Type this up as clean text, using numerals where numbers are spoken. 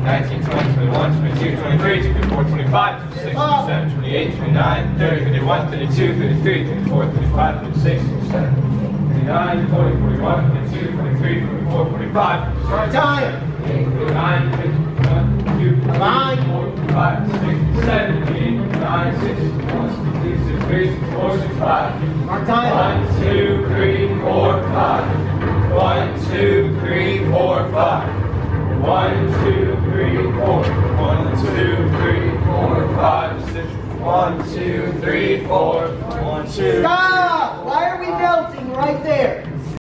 19, 20, 21, 22, 23, 24, 25, 26, 27, 28, 29, 30, 31, 32, 33, 34, 35, 36, 37, 39, 40, 41, 42, 23, 24, 45. Start time. 49, 51, 52, 53, 55, 56, 7, 8, 9, 6, 1, 2, 63, 64, 65. Start time. 1, 2, 3, 4, 5. 1, 2, 3, 4, 5. 1, 2, 3, 4. 1, 2, 3, 4, 5, 6. 1, 2, 3, 4. 1, 2. Go!